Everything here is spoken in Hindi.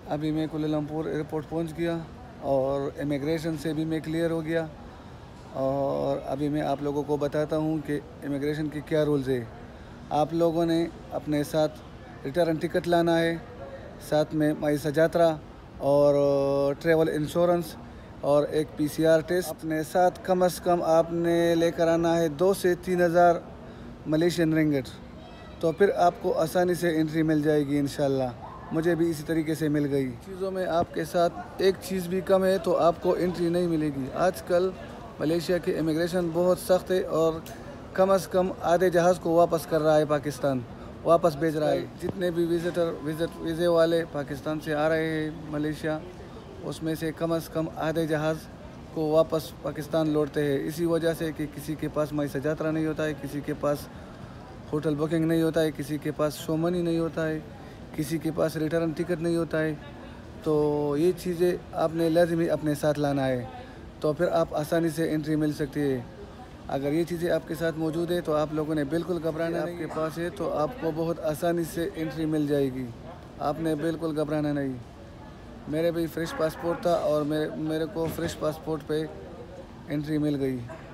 अभी मैं कुलालमपुर एयरपोर्ट पहुंच गया और इमिग्रेशन से भी मैं क्लियर हो गया। और अभी मैं आप लोगों को बताता हूं कि इमिग्रेशन के क्या रूल्स है। आप लोगों ने अपने साथ रिटर्न टिकट लाना है, साथ में माई सजात्रा और ट्रैवल इंश्योरेंस और एक पीसीआर टेस्ट। अपने साथ कम से कम आपने लेकर आना है 2 से 3 हज़ार मलेशियन रिंगिट। तो फिर आपको आसानी से एंट्री मिल जाएगी इंशाल्लाह। मुझे भी इसी तरीके से मिल गई। चीज़ों में आपके साथ एक चीज़ भी कम है तो आपको एंट्री नहीं मिलेगी। आजकल मलेशिया की इमिग्रेशन बहुत सख्त है और कम से कम आधे जहाज़ को वापस कर रहा है पाकिस्तान, वापस भेज रहा है। जितने भी वीज़े वाले पाकिस्तान से आ रहे हैं मलेशिया, उसमें से कम आधे जहाज़ को वापस पाकिस्तान लौटते हैं। इसी वजह से कि किसी के पास माई सजात्रा नहीं होता है, किसी के पास होटल बुकिंग नहीं होता है, किसी के पास शो मनी नहीं होता है, किसी के पास रिटर्न टिकट नहीं होता है। तो ये चीज़ें आपने लाज़मी अपने साथ लाना है, तो फिर आप आसानी से एंट्री मिल सकती है। अगर ये चीज़ें आपके साथ मौजूद है तो आप लोगों ने बिल्कुल घबराना नहीं। आपके पास है तो आपको बहुत आसानी से एंट्री मिल जाएगी। आपने बिल्कुल घबराना नहीं। मेरे भी फ्रेश पासपोर्ट था और मेरे को फ्रेश पासपोर्ट पे एंट्री मिल गई।